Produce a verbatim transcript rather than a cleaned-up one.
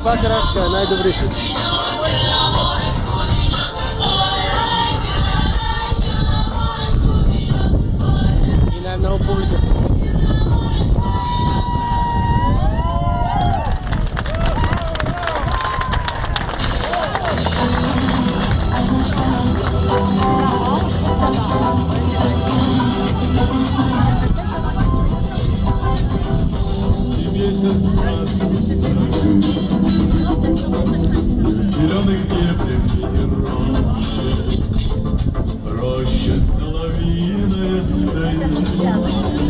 Pakrovská, najdobrejší. I najmnoho publika sa. Зеленых дебрях роща соловьиная стоит.